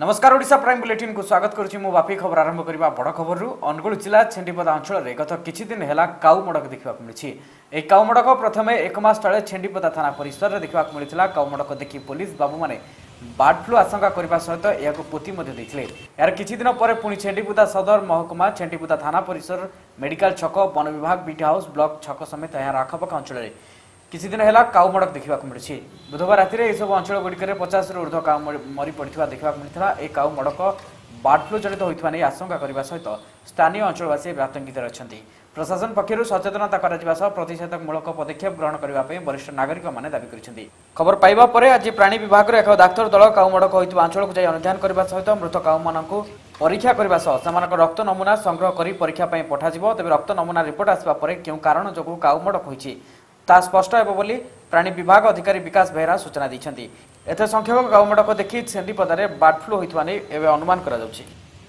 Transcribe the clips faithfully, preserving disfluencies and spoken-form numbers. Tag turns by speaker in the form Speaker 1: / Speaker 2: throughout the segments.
Speaker 1: नमस्कार Odisha prime bulletin को स्वागत करुछि मु बापी खबर आरंभ करबा बड़ खबर रु अनुगुल जिला छेंडीपदा अंचल रे गत किछि दिन हेला काउ मडक देखिबा को मिलछि। ए काउ मडक प्रथमे एक मास तळे छेंडीपदा थाना परिसर रे देखिबा को मिलिथिला। काउ मडक देखि पुलिस बाबू माने बर्ड फ्लू आशंका करबा सहित याको पोती मध्ये दैथिले। यार किछि दिन परे पुनी छेंडीपदा सदर महकुमा छेंडीपदा थाना परिसर मेडिकल छक वन विभाग बीटी हाउस ब्लॉक छक समेत यार आखपाख अंचल रे किसी दिन है काउ मडक देखा मिली। बुधवार राति में यह अंचल गुड़िक पचास रु ऊर्ध्व काउ मरी पड़ा देखा मिलता। ए काउ मडक बर्ड फ्लू जनित होता नहीं आशंका करने सहित स्थानीय अंचलवासी आतंकित अच्छा। प्रशासन पक्षर सचेतनता प्रतिषेधकमूलक पदक्षेप ग्रहण करने वरिष्ठ नागरिक मैंने दावी कर खबर पाइबा पर आज प्राणी विभाग एक डाक्तर दल काउ मडक होता अंचल को अनुधान करने सहित मृत काउ मान परीक्षा करने सह रक्त नमूना संग्रह कर परीक्षा पठा तेज रक्त नमूना रिपोर्ट आसवा क्यों कारण जो काउ मडक होती ता स्पष्ट हेब बोली प्राणी विभाग अधिकारी विकास बेहरा सूचना दी। एथे संख्यक काउ मडक देखि छेंडीपदारे बर्ड फ्लू होइतबा नै एबे अनुमान करा जाउछि।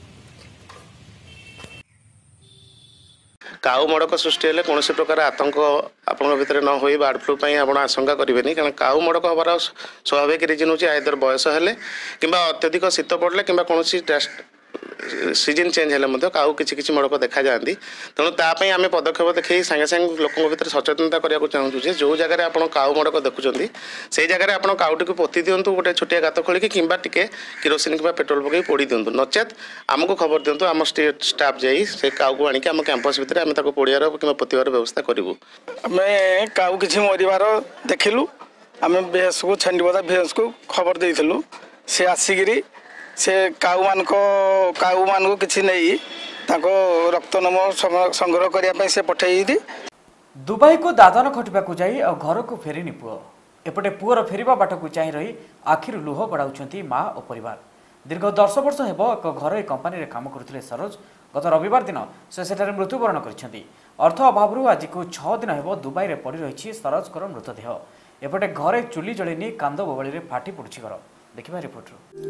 Speaker 2: काउ मडक सृष्टि हेले कौन प्रकार आतंक आपण भितर न होई बर्ड फ्लू पई आपण आशंका करिवेनी कारण काउ मडक हबार स्वाभाविक रिजन होछि आइदर बयस हेले किंबा अत्यधिक शीत पड़ले किंबा कोनोसी सीजन चेंज हेले मध्य काउ किछि किछि मडक देखा जांदी। तेणु तापई आम पदक्षेप देखै संगे संगे लोकों भीतर सचेतनता करने चाहूँ जे जो जगह आप काउ मडक देखुं से जगह आप काउटी को पोती दिंतु गोटे छोटिया गात खोलिक कि किरोसिन कि पेट्रोल पकई पोड़ी दिंतु नचेत आमको खबर दिंतु आम स्टेट स्टाफ जाई से काउ को आनिक आम कैंपस भितर आम ताको पोड़ियार कि पोतीबार व्यवस्था करूँ।
Speaker 3: आम काउ किछि मरिबार देखिलु आम बीएस को छेंडीपदा बीएस को खबर देइथिलु से आसिगिरी से काउ मान को काउ मान को किछि नहीं ताको रक्त नमूना संग्रह करने से पठेई दी।
Speaker 1: दुबई को दादन खटिबा को जाई और घर को फेरिनी पुओ एपटे पुअर फेरिबा बाट को चाहि रही आखिर लुह गड़ाउछंती माँ और परिवार। दीर्घ दस वर्ष हेब एक घर कंपानी रे काम करुथिले सरोज गत रविवार दिन से सेठारे मृत्युवरण करिसेंती। अर्थ अभाव आज को छह दिन हेब दुबई रे पड़ी रही सरोज कर मृतदेह। एपटे घरे चुली जलिनी कांद बबली रे फाटी पड़ुछि घर। देखिबा रिपोर्ट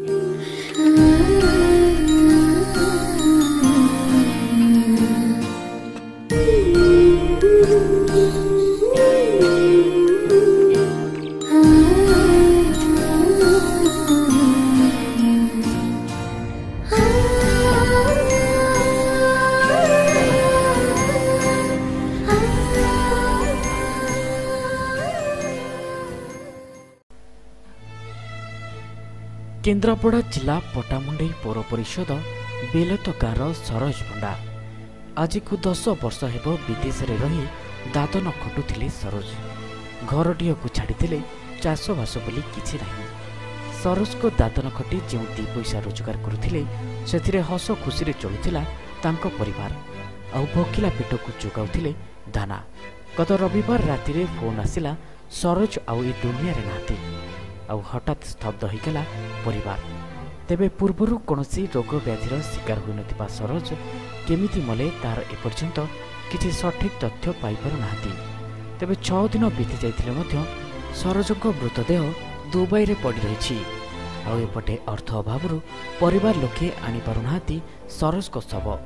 Speaker 4: केन्द्रापड़ा जिला पटामुंडई पौर परिषद बेलतगार सरोज पंडा आज को दस वर्ष हेब विदेश रे रही दादन खटुथिले सरोज। घरटीय को छाड़ीथिले चाषबास बोली किछि नाही। सरोज को दादन खटी जो दी पैसा रोजगार करुथिले सेथिरे हस खुशी रे चलुथिला तांको परिवार आउ भोकिला पेट को जोगाउथिले दाना। गत रविवार राति रे फोन आसिला सरोज आउ ए दुनिया रे नाती आउ हठात स्तब्ध होइगला परिवार। तेबे पूर्वरु कोनोसी रोग व्याधिर शिकार होई नथिबा सरोज केमिति मले तार एपर्यंत किछि सठिक तथ्य पाई पारु नाहांती। तेबे छह दिन बीती जाइथिले मध्य सरोजको मृतदेह दुबई रे पड़ी रहिछि आउ एपटे अर्थ अभावरु परिवार लोके आनी पारु नाहांती सरोजको शव।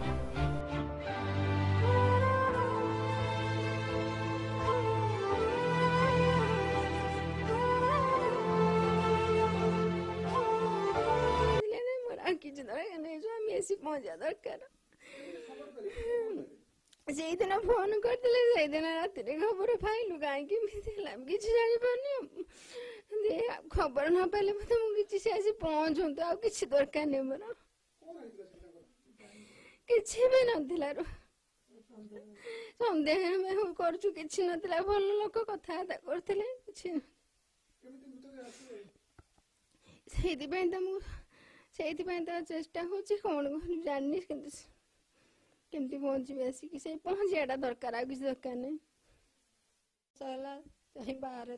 Speaker 5: दरकार से दिन फोन करते से दिन राति खबर पाइलु कहीं किसी जानी पानी खबर न पाइले मुझे से आसी पहुंचु आ कि दरकार नहीं मोर कि भी नाला सन्देह करचु कि नाला भल लोक कथबार्ता करते से चेष्टा हो कौन जानी केमती पहुंची आसिक से पहुंचा दरकार आ किसी दरकार नहीं बाहर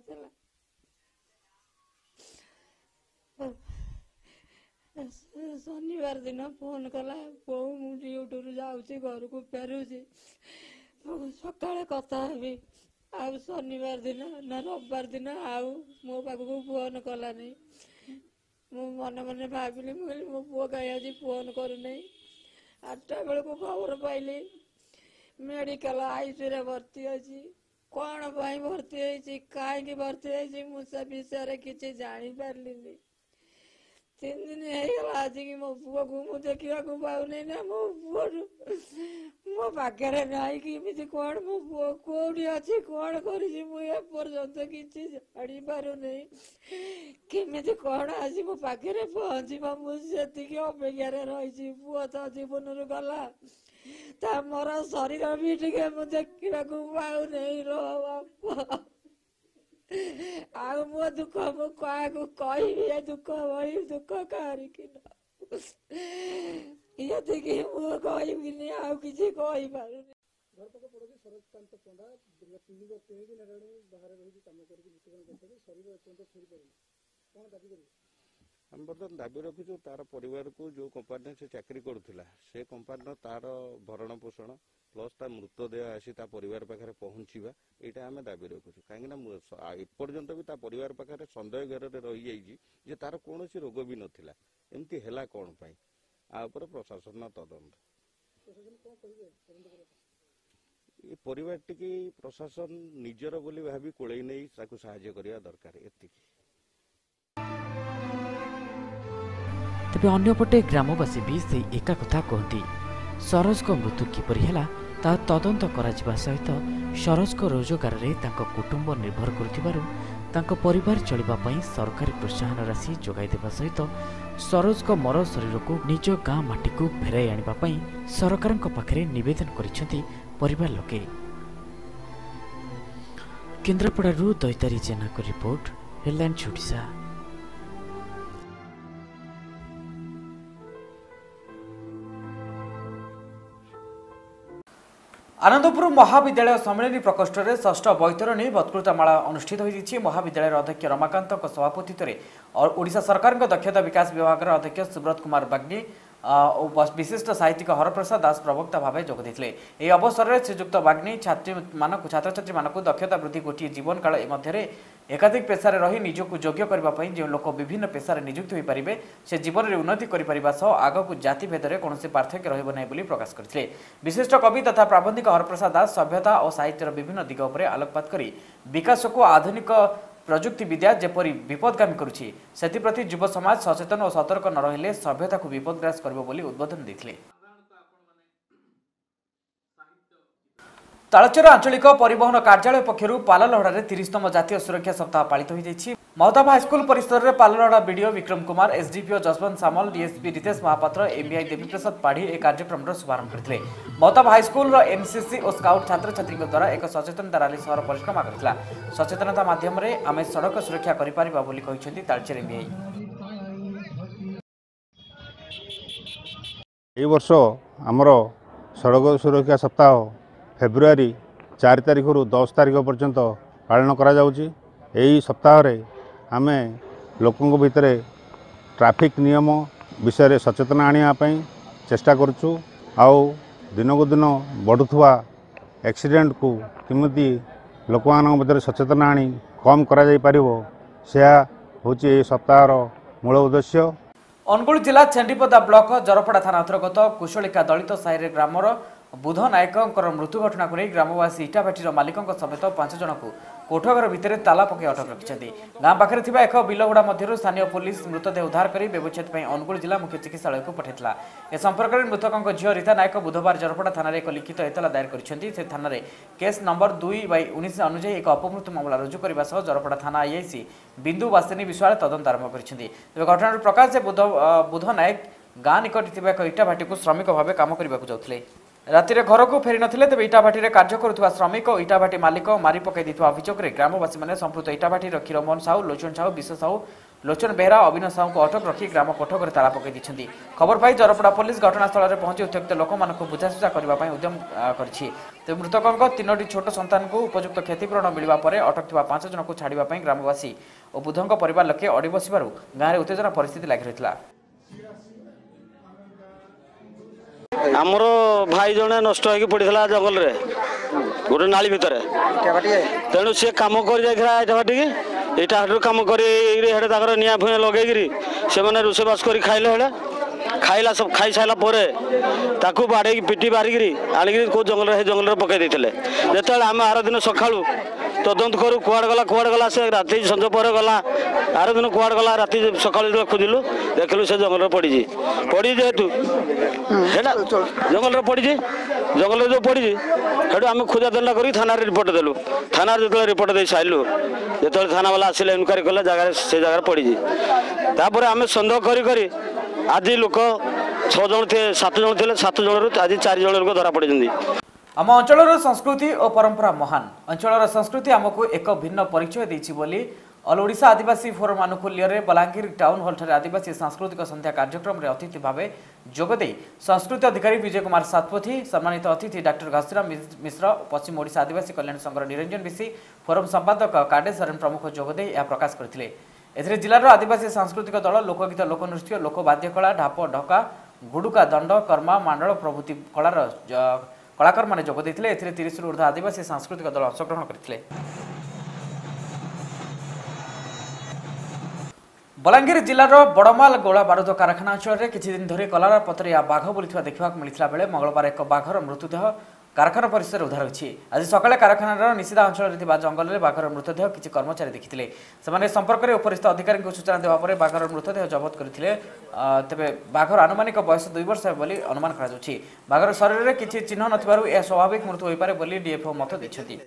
Speaker 5: शनिवार दिन फोन कला पो ड्यूटी जाऊँगी घर को फेरुची सका कथा हेबी आ शनिवार दिन ना रविवार दिन आउ मो पाखक फोन कला नहीं मु मन मन भाविली मुझे मो पुओ कहीं आज फोन करूना आठटा बेल को खबर पाइली मेडिकल आईसीयू भर्ती अच्छी कौन भर्ती कहीं भर्ती मुझे विषय किसी जानी पार्ली तीन दिन ହେଇଗଲା ଆଜିକି ମୋ ପୁଅକୁ ମୁଁ ଦେଖିବାକୁ ପାଉନି ନା ମୋ ପୁଅରୁ ମୋ ପାଖରେ ନାହିଁ କେମିତି କ'ଣ ମୋ ପୁଅ କୋଉଠି ଅଛି କ'ଣ କରିଛି ମୁଁ ଏପର୍ଯ୍ୟନ୍ତ କିଛି ଜାଣିପାରୁନି କେମିତି କ'ଣ ଆଜି ମୋ ପାଖରେ ପହଞ୍ଚିବ ମୁଁ ସେତିକି ଅପେକ୍ଷାରେ ରହିଛି ପୁଅ ତ ଜୀବନରୁ ଗଲା ତା ମୋର ଶରୀର ବି ଟିକେ ମୁଁ ଦେଖିବାକୁ ପାଉନି ଲୋ ବାପା ଆଉ ମୋ ଦୁଃଖ ମୁଁ କାହାକୁ କହିବି ଏ ଦୁଃଖ ଭଳି ଦୁଃଖ କାହାରିକି ଏତିକି ମୁଁ କହିବିନି ଆଉ କିଛି କହିପାରୁନି।
Speaker 6: ଆମେ ବର୍ତ୍ତମାନ ଦାବି ରଖିଛୁ ତାର ପରିବାରକୁ ଯେଉଁ କମ୍ପାନୀରେ ସେ ଚାକିରି କରୁଥିଲା ସେ କମ୍ପାନୀର ତାର ଭରଣ ପୋଷଣ ପ୍ଲସ୍ ତା ମୃତଦେହ ଆସି ତା ପରିବାର ପାଖରେ ପହଞ୍ଚିବା ଏଇଟା ଆମେ ଦାବି ରଖୁଛୁ କାହିଁକିନା ଏପର୍ଯ୍ୟନ୍ତ ବି ତା ପରିବାର ପାଖରେ ସନ୍ଦେହ ଘେରରେ ରହିଯାଇଛି ଯେ ତାର କୌଣସି ରୋଗ ବି ନଥିଲା ଏମିତି ହେଲା କ'ଣ ପାଇଁ ଆ ଉପରେ ପ୍ରଶାସନ ତଦନ୍ତ ଏ ପରିବାରଟିକି ପ୍ରଶାସନ ନିଜର ବୋଲି ଭାବି କୋଳେଇ ନେଇ ତାକୁ ସାହାଯ୍ୟ କରିବା ଦରକାର ଏତିକି।
Speaker 4: ତେବେ ଅନ୍ୟପଟେ ଗ୍ରାମବାସୀ ବି ସେଇ ଏକା କଥା କହନ୍ତି ସରୋଜଙ୍କ ମୃତ୍ୟୁ କିପରି ହେଲା ତାହା ତଦନ୍ତ କରାଯିବା ସହିତ ସରୋଜଙ୍କ ରୋଜଗାରରେ ତାଙ୍କ କୁଟୁମ୍ବ ନିର୍ଭର କରୁଥିବାରୁ ତାଙ୍କ ପରିବାର ଚଳିବା ପାଇଁ ସରକାରୀ ପ୍ରୋତ୍ସାହନ ରାଶି ଯୋଗାଇ ଦେବା ସହିତ ସରୋଜଙ୍କ ମର ଶରୀରକୁ ନିଜ ଗାଁ ମାଟିକୁ ଫେରାଇ ଆଣିବା ପାଇଁ ସରକାରଙ୍କ ପାଖରେ ନିବେଦନ କରିଛନ୍ତି ପରିବାର ଲୋକେ। କେନ୍ଦ୍ରାପଡ଼ାରୁ ଦୈତାରୀ ଜେନାଙ୍କ ରିପୋର୍ଟ ହେଡଲାଇନ୍ସ ଓଡ଼ିଶା।
Speaker 1: आनंदपुर महाविद्यालय सम्मेलन प्रकोष्ठ में षष्ठ बैतरणी बत्कृतमाला अनुष्ठित होती महाविद्यालय अध्यक्ष रमाकांत सभापतित्व और ओडिशा सरकार दक्षता विकास विभाग अध्यक्ष सुब्रत कुमार बाग्नी विशिष्ट साहित्यिक हरप्रसाद दास प्रवक्ता भाव जोगदे। यह अवसर में श्रीजुक्त बाग्नी छात्री मानक छात्र छात्री मानक दक्षता वृद्धि गोटे जीवन काल मध्य एकाधिक पेशार रही निजक योग्य करने जो लोक विभिन्न पेशार नियुक्त हो पारे से जीवन में उन्नति आग को जाति भेद में कौन पार्थक्य रही प्रकाश करते। विशिष्ट कवि तथा प्राबंधिक हरप्रसाद दास सभ्यता और साहित्यर विभिन्न दिग पर आलोकपात कर विकास को आधुनिक प्रजुक्ति विद्या जेपरी विपदगामी करुछि सेतिप्रति युव समाज सचेतन और सतर्क न रहिले सभ्यता को विपदग्रास करबो बोली उद्बोधन देथिले। तालचेर आंचलिक परिवहन कार्यालय पक्षरु पाललहड़ा में तीसतम जातीय सुरक्षा सप्ताह पालित हो जाइछि। महताब हाईस्कल परिसर में Pallahara BDO Vikram Kumar SDPO Jaswant Samal DSP Ritesh Mohapatra MBI Deviprasad Padhi ए कार्यक्रम शुभारंभ करते। महताब हाईस्कल एनसीसी और स्काउट छात्र छात्री द्वारा एक सचेतनता रैली सहर परिक्रमा करथिला। सचेतनता माध्यम आम सड़क सुरक्षा करिपारिबा बोली कहिसेंती तालचेर एमबीआई।
Speaker 7: ए वर्ष आमर सड़क सुरक्षा सप्ताह फेब्रुआरी चार तारिख रु दस तारिख पर्यंत पालन करा जाउची। एही सप्ताह रे आमे लोकंक भितर ट्रैफिक नियम विषय सचेतना आनिया पई चेष्टा करछु आउ दिनक दिन बढ़ुवा एक्सीडेंट को किमिति लोक मानक भितर सचेतना आनी कम करा जाई परिबो सेया होची एही सप्ताहर मूल उद्देश्य।
Speaker 1: अनुगुल जिला छेंडीपदा ब्लॉक जरपड़ा थाना अंतर्गत कुशलिका दलित साहिर ग्रामर बुध नायकर मृत्यु घटना को नहीं ग्रामवासी इटाभाटीर मालिकों समेत पांच जन को कोठघर भितर ताला पकई अटक रखिंट। गाँ पाखे एक बिलहुड़ा मध्य स्थानीय पुलिस मृतदेह उद्धार कर व्यवच्छेद अनुगुल जिला मुख्य चिकित्सालय को पठाइला। ए संपर्क में मृतकों झील रीता नायक बुधवार जरपड़ा थाना एक लिखित एतला दायर कर थाना केस नंबर दुई बै उन्नीस अनुजाई एक अपमृत्यु मामला रुजु करने सह जरपड़ा थाना आईआईसी बिंदु बासिनी विषय तदंत आरंभ कर घटना प्रकाश बुध बुध नायक गाँ निकट एक इटाभाटी को श्रमिक भाव काम करने जाते राति घर को फेरी नथिले तेज इटाभाटी में कार्य करुवा श्रमिक और इटाभाटी मालिक मारी पकई अभियोग में ग्रामवासी मैंने संपृक्त इटाभाटी क्षीरमोहन साहू लोचन साहू विश्व साहू लोचन बेहरा अविनाश साहू को अटक रखी ग्राम कोठघर ताला पकई दी। खबर पाई जरपड़ा पुलिस घटनास्थल में पहुंची उत्त्यक्त लोक बुझासुझा करने उद्यम कर मृतकों तीनोटी छोट संतान को उपयुक्त क्षतिपूरण मिलवा पर अटक पांच जन को छाड़ापी ग्रामवासी और बुधों परिवार लोके अड़ी बसवर गाँव में उत्तेजना परिस्थिति लगी रही।
Speaker 8: आमर भाई जड़े नष्ट हो पड़ा जंगल रे गोटे नाली भितर तेणु सी कम कर इटाभाटी इटाभाटी कम कर निआ फुआ लगे से रोषेबास कर खाइले खाइला सब खाई सारा ताकू बाड़े पिटी बारिकी आनिक कौ जंगल जंगल पकई देते जो आम आर दिन सका तदंत करूँ कुआड़ गला कुआड़ गला से राति संज पर गला आर दिन कुआड़ गला राति सकाल जो खोजिलु देखलु से जंगल पड़ी पड़ी जेहेतु हेटा जंगल पड़ी जंगल जो पड़ी हेटू आम खोजा दंडा करी थाना रिपोर्ट देलु थाना जो रिपोर्ट दे सारू जो थाना वाला आसिले इनक्वारी कले जगह से जगह पड़ी तापर आम सन्देह करी करी आज लोक छः जन थे सात जन थे सात जन आज चार जन लोक धरा पड़ी
Speaker 1: आम अंचल संस्कृति और परंपरा महान अंचल संस्कृति आमको एक भिन्न परिचय देछि बोली ऑल ओडिशा आदिवासी फोरम आनुकूल्य बलांगीर टाउन हॉल ठारे आदिवासी सांस्कृतिक संध्या कार्यक्रम में अतिथि भाव जोगदे संस्कृति अधिकारी विजय कुमार सातपथी सम्मानित अतिथि डॉक्टर घासीराम मिश्र पश्चिम ओडिशा आदिवासी कल्याण संघर निरंजन बिसी फोरम संपादक काडे सरन प्रमुख जोगदे यह प्रकाश करथिले। एथिरे जिलार आदिवासी सांस्कृतिक दल लोकगीत लोकनृत्य लोकवाद्यकला ढाप ढका गुडुका दंड कर्मा मांडल प्रभृति कलार कलाकार माने जोग देथिले। एथिरे तीस रु ऊर्ध्व आदिवासी सांस्कृतिक दल अंशग्रहण करथिले। बलांगीर जिलार बड़माल गोला बारूद कारखाना अंचल में किछि दिन धरी कलार पतरिया बाघ बुलुवा देखा मिलता बेले मंगलवार एक बाघर मृतदेह कारखाना परिसर उद्धार होछि। आज सकाळे कारखानार निषिदा अंचल जंगल में बाघर मृतदेह किछि कर्मचारी देखिथिले। सेमाने संपर्क में उपरिस्थ अधिकारी को सूचना देवा पर बाघर मृतदेह जबत करथिले। तेबे बाघर आनुमानिक बयस दुई वर्ष बोली अनुमान करा जाउछि। बाघर शरीर में किछि चिन्ह नथिबारु ए स्वाभाविक मृत्यु होई पारे बोली डीएफओ मत दैछथि।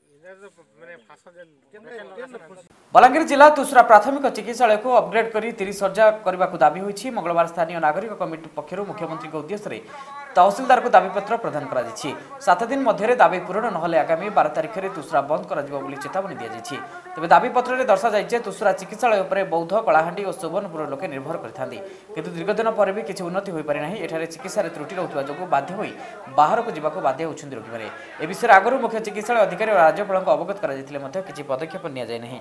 Speaker 1: बलांगीर जिला तुसरा प्राथमिक चिकित्सालय को अपग्रेड कर तीस सज्जा करने को दाबी होईछि। मंगलवार स्थानीय नागरिक कमिटी पक्षर मुख्यमंत्री के उद्देश्य तहसिलदार को दाबीपत्र प्रदान कर सात दिन मध्य दाबी पूरण नहले आगामी बारह तारिख में तुसरा बंद कर चेतावनी दी जाइए। तेज दाबीपत्र में दर्शा जाइए तुसरा चिकित्सालय पर बौद्ध कलाहांडी और सुवर्णपुर लोके निर्भर करते किंतु दीर्घ दिन पर भी किसी उन्नति हो पारि नहीं। एठारे चिकित्सा त्रुटि रोकवा जो बाध्य होई बाहर को जावाक बाध्य होउछन्ति रोगी ए विषय आगु मुख्य चिकित्सालय अधिकारी और राज्यपाल को अवगत कर किसी पदक्षेप नि जाए नहीं।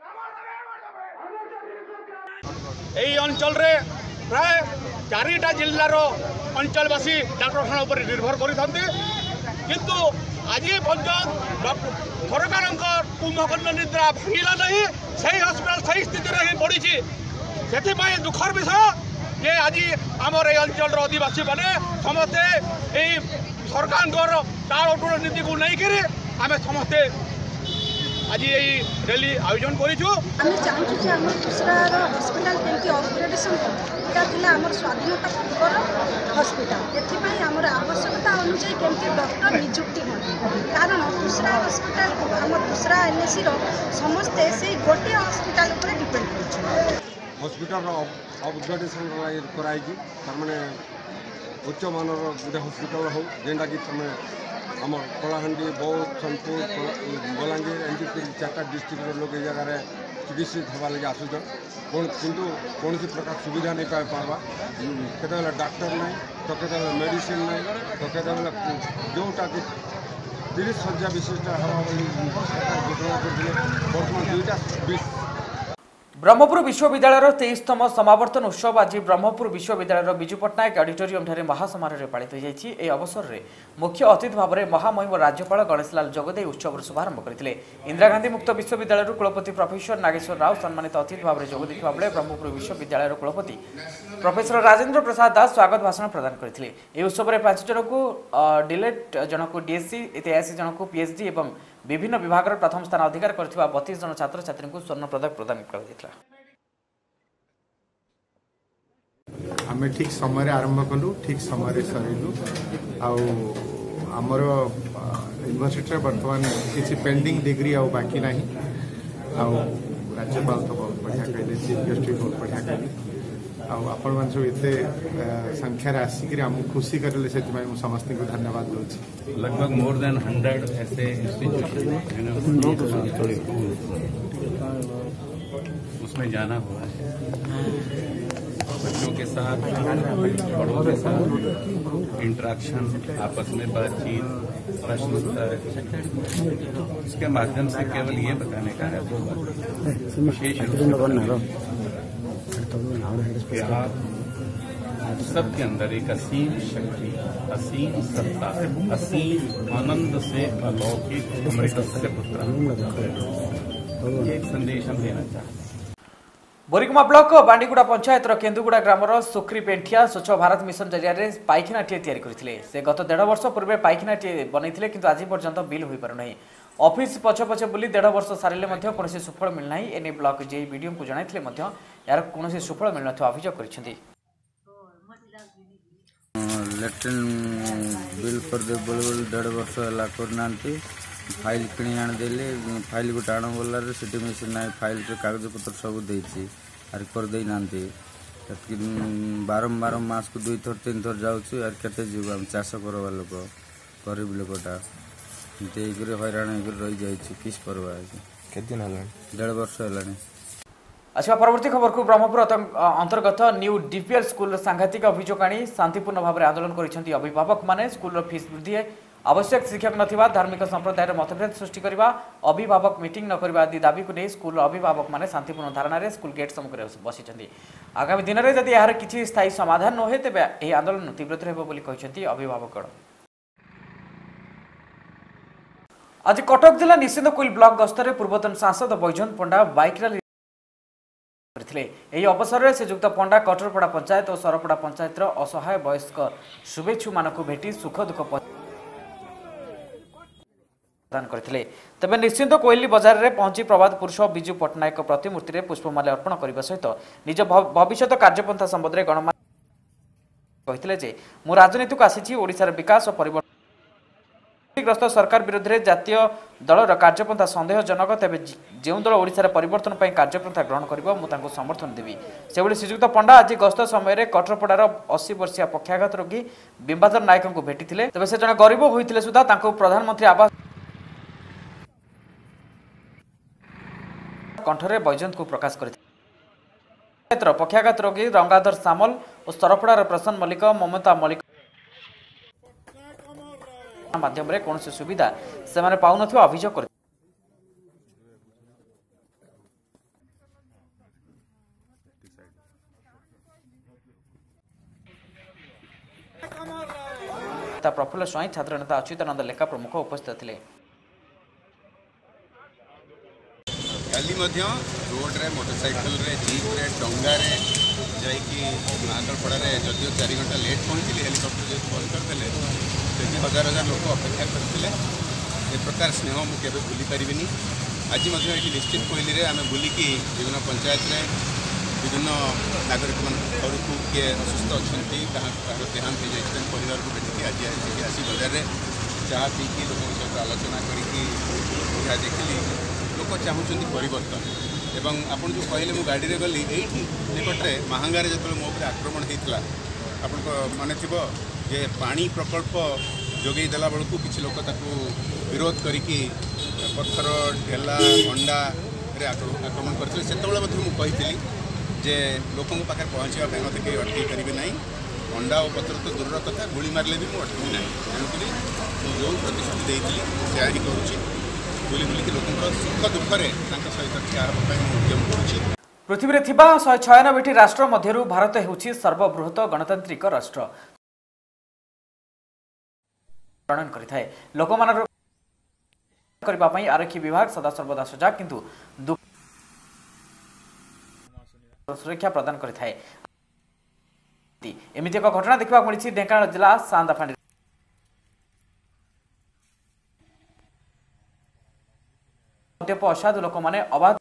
Speaker 9: এই অঞ্চলরে প্রায় চারিটা জিল্লার অঞ্চলবাসী ডাক্তারখানা উপরে নির্ভর করে থাকে কিন্তু আজি পর্যন্ত সরকারଙ୍କ কুম্ভকর্ণ নিদ্রা ভাঙিলা नहीं সেই হসপিটাল সেই স্থিতিরে হি পড়িছি। সেথিপাই দুঃখর বিষয় যে আজি আমার এই অঞ্চলর আদিবাসী মানে সমস্তে এই সরকারଙ୍କର টাଳ ଟୁଳ নীতিକୁ ନେଇକିରି ଆମେ ସମସ୍ତେ आज ये रैली आयोजन करूँ।
Speaker 10: आम चाहूँ जे आम दूसरार हस्पिटाल केमती अपग्रेडेसन यहाँ आम स्वाधीनता पूर्वर हस्पिटाल एपाई आम आवश्यकता अनुजाई केमती डॉक्टर निजुक्ति हो कारण दूसरा हस्पिटाल आम दूसरा एनएसी समस्ते से गोटे हस्पिटाल पर डिपेंड कर
Speaker 11: हस्पिटाल अपग्रेडेसन कराई तार उच्च मानर गोटे हस्पिटाल हो जेनटा कि तुम आम कलाहांडी बौद्ध सोनपुर बलांगीर एमती चार्टा डिस्ट्रिक्ट लोग ये जगह चिकित्सित हवा लगे आसुचन किंतु कौन प्रकार सुविधा नहीं पाई पार्बा केते डाक्टर नहीं तो केते मेडिसिन नहीं तो केते जोटा कि तीस सज्जा विशिष्ट हवा सरकार घोषणा करते बर्तमान दुईटा
Speaker 1: ब्रह्मपुर विश्वविद्यालय तेईसतम समावर्तन उत्सव आज ब्रह्मपुर विश्वविद्यालय विजु पट्टनायक ऑडिटोरियम ठारे महासमारोह पालित होइछि। ए अवसर में मुख्य अतिथि भाव में महामहिम राज्यपाल गणेशलाल जोगदे उत्सव शुभारंभ करते। इंदिरा गांधी मुक्त विश्वविद्यालय कुलपति प्रोफेसर नागेश्वर राव सम्मानित अतिथि भाव में जोग देथिबा बेले ब्रह्मपुर विश्वविद्यालय कुलपति प्रोफेसर राजेंद्र प्रसाद दास स्वागत भाषण प्रदान करते। ए उत्सव में पांच जन को डिलेट जन को डीएससी तेयासी जन को पीएचडी और विभिन्न विभाग प्रथम स्थान अधिकार करथिबा बत्तीस जन छात्र छात्री को स्वर्ण पदक प्रदान कर दिया।
Speaker 12: आम ठीक समय आरंभ कलु ठीक समय सरिलु आमर यूनिवर्सिटी बर्तमान किसी पेंडिंग डिग्री आ बाकी ना राज्यपाल तो बहुत बढ़िया कहले चीफ गेस्ट भी बहुत बढ़िया कहले आपण मान सब एते संख्यार आसिक आम खुशी करले से समस्त को धन्यवाद दूँ।
Speaker 13: लगभग मोर देन हंड्रेड ऐसे इंस्टीट्यूशन उसमें जाना हुआ है बच्चों के साथ बड़ों के साथ इंटरेक्शन आपस में बातचीत प्रश्न उत्तर इसके माध्यम से केवल ये बताने का है दो बात विशेष रूप से आप सबके अंदर एक असीम शक्ति असीम सत्ता असीम आनंद से अलौकिक अमृतस्य पुत्र एक संदेश हम देना चाहते हैं।
Speaker 1: बोरिगुमा ब्लॉक बांडीगुड़ा पंचायत केन्दुगुड़ा ग्रामर सुख्री पेंठिया स्वच्छ भारत मिशन जरिया पाइखानाटे तैयारी करथिले। से गत डेढ़ वर्ष पूर्व पाइखानाटे बनैथिले किंतु आज पर्यंत बिल होई पारु नहीं। ऑफिस पछ पछ बुली डेढ़ वर्ष सारे कौन सुफल मिलना एने ब्लॉक जे वीडियो को जनाइले यार कौन सुफल मिलना अभियोग कर
Speaker 14: लैट्रिन बिल कर दे बोले बोले डेढ़ वर्ष है करना फाइल किणी आनीदे फाइल गोटे आण बोला सीटी मेसीन ना फाइल कागज पत्र सब देती आर करदे ना बारंबार मास को दुई थर तीन थर जाऊँ आर के चाष करवा लोक गरीब लोकटा हैरान हो रही जाए किस करवा
Speaker 15: दिन है
Speaker 14: डेढ़ वर्ष है।
Speaker 1: अच्छा परवर्ती खबर को ब्रह्मपुर अंतर्गत न्यू डीपीएल स्कूल सांघातिक अभियोग आनी शांतिपूर्ण भाव में आंदोलन कर अभिभावक माने स्कूल फीस वृद्धि आवश्यक शिक्षक नथिबा धार्मिक संप्रदाय मतभेद सृष्टि करने अभिभावक मीटिंग न करने आदि दाबी को नहीं स्कूल अभिभावक माने शांतिपूर्ण धारणा स्कूल गेट सम्मुखें बसी आगामी दिन में जदि यार किसी स्थायी समाधान न हो तेबे यह आंदोलन तीव्रतर हेबो बोली कहिसेंती अभिभावक। आज कटक जिला निश्चिंत कोइल ब्लॉक गस्तर पूर्वतन सांसद बैजयंत पंडा बाइक रैली यह अवसर में श्रीजुक्त पंडा कटरपड़ा पंचायत और सरपड़ा पंचायत असहाय वयस्क शुभेच्छु मानक भेटी सुख दुख प्रदान करथिले। तबे निश्चिंत कोइली बाजार में पहुंची प्रभात पुरुष बिजू पट्टनायक प्रतिमूर्ति में पुष्पमाल्य अर्पण करने सहित निज भविष्य कार्यपंथा संबंध में गणमा कहते जे मु राजनीति को आसी ओडिशार विकास और परिवर्तन ग्रस्त सरकार विरोध में जातीय दलर कार्यपंथा सन्देहजनक तेज जो दल ओडिशार परिवर्तन पर कार्यपंथा ग्रहण कर समर्थन देवी से श्रीजुक्त पंडा आज गस्त समय कटरपड़ार अशी वर्षिया पक्षाघात रोगी बिंबाधर नायक को भेटी तेज से जड़े गरीब होते सुधा प्रधानमंत्री आवास कंठरे बैजयंत को प्रकाश कर पक्षाघात रोगी रंगाधर सामल और सरपड़ार प्रसन्न मल्लिक ममता मल्लिक माध्यम कौन से सुविधा से माने पाउ नथिबा अभियोग कर प्रफुल्ल स्वाई छात्र नेता अच्युतानंद लेखा प्रमुख उपस्थित थे।
Speaker 16: काली रोड रे मोटरसाइकिल रे जीप रे डंगा रे जाइकी नागरपड़ा रे जदियो चार घंटा लेट पहुँचली हेलिकप्टर जो बंद करदे हजार हजार लोक अपेक्षा करते ए प्रकार स्नेह मुझे भूली पारिनी। आज ये निश्चित कोइली रे आम बुलिकी विभिन्न पंचायत रे विभिन्न नागरिक मान घर को किए असुस्थ अच्छा कहाँ देहांत हो जाए परिवार को भेटी आज आसी बजार में चाह पीकी लोक सहित आलोचना करी देखिली लोक चाहूँ परिवर्तन एवं आपन जो कहले मु गाड़ी रे गली एठी निकटरे महांगारे जतले मो ऊपर आक्रमण होता आपन मन थी जे पानी प्रकल्प जोगे देला बेलू किसी लोक विरोध करिकी पत्थर ढेला अंडा रे आक्रमण करते से मुझे जे लोकों पाखे पहुँचापी मत कहीं अटक करेंगे ना अंडा और पत्थर तो दूर कथा गुड़ी मारे भी मुझे अटकबी ना तेणुक जो प्रतिश्रुति देती से ही करुँची बुली बुलिकी लोक सुख दुखरे सहित ठिया उद्यम कर
Speaker 1: पृथ्वी में थिबा शहे छयानबे राष्ट्र मध्यरु भारत हेउछि सर्वबृहत गणतांत्रिक राष्ट्र वर्णन करिथाय लोक मानर करबा पई आरक्षी विभाग सदा सर्वदा सजग किंतु सुरक्षा प्रदान करिथाय। एमिति एक घटना देखबा मिली ढेंकानाल जिला सांदाफांडी असाधु लोक मैंने अबाध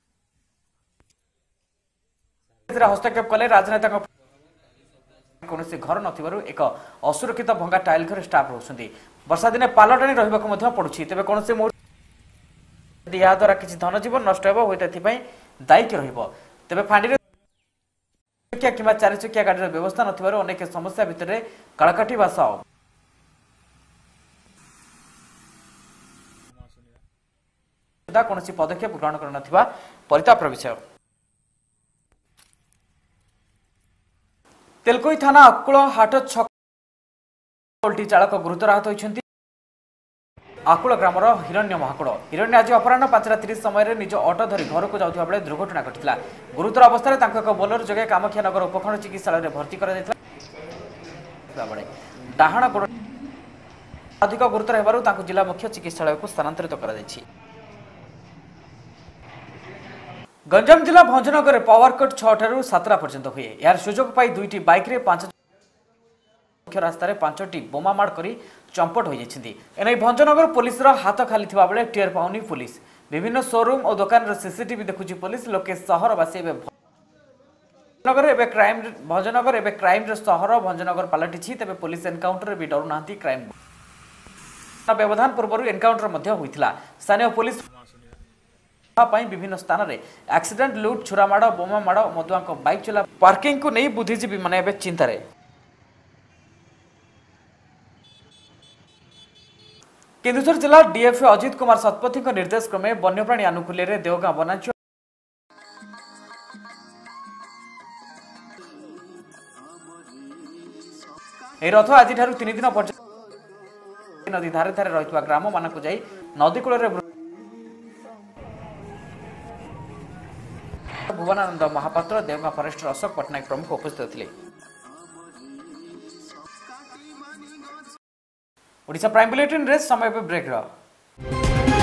Speaker 1: हस्तक्षेप कले राजनेता कौन घर न एक असुरक्षित भंगा टाइल घर स्टाफ रोचे वर्षा दिने पाल टाणी रहा पड़ुछि तेज कौन से मुहूर्त या द्वारा किसी धन जीवन नष्ट हो दायिक तेज फांडी कि चार चकिया गाड़ी व्यवस्था नक समस्या भितर कालकाठी भाषा कौन पदक्षेप ग्रहण कर परितापर विषय। तेलकोई थाना अकुल हाट छक ओल्टी चालक गुरुतर आहत होइछन्ति। आकुल ग्रामर हिरण्य महाकुड़ हिरण्य आज अपराह पांचटा तीस समय निज अटो धरी घर को जाउथिबा बेले दुर्घटना घटिला। गुरुतर अवस्था एक बोलर जगह कामाख्या नगर उपखंड चिकित्सालय भर्ती कर डाहाण गोड़ अधिक गुरुतर हेबारु तांको जिला मुख्य चिकित्सालय को स्थानांतरित करा जायछि। गंजाम जिला भंजनगर पावर कट छह ठारू सातटा पर्यंत हुए यार सुजोग पाई दुईटी बाइक रे पांच मुख्य रास्तार पांचटी बोमामाड़ कर चंपट हो जाती। एने भंजनगर पुलिस हाथ खाली थिबा बेले टेर पाउनी पुलिस। विभिन्न शोरूम और दुकान सीसीटीवी देखुची पुलिस। लोके सहरवासी भंजनगर एवं क्राइम भंजनगर एवं क्राइम सहर भंजनगर पलटि तेज पुलिस एनकाउंटर भी डरू ना क्राइम व्यवधान पूर्व एनकाउंटर होता। स्थानीय पुलिस विभिन्न स्थान में एक्सीडेंट लुट छुरामाड़ बोमामाड़ मदुआ बाइक चला पार्किंग को नहीं बुद्धिजीवी माने चिंतार। केन्दुझर जिला डीएफओ अजित कुमार शतपथी निर्देश क्रमे वन्यप्राणी आनुकूल्य देवगां वनांचल रथ आज तीन दिन पर्यटन नदी धारे धारे रही ग्राम मानक जाई नदी कूल भुवनानंद महापात्र देवगां फरेस्टर अशोक पट्टनायक प्रमुख उपस्थित थे। ओडिशा प्राइम बुलेटिन रे समय पे ब्रेक रहा।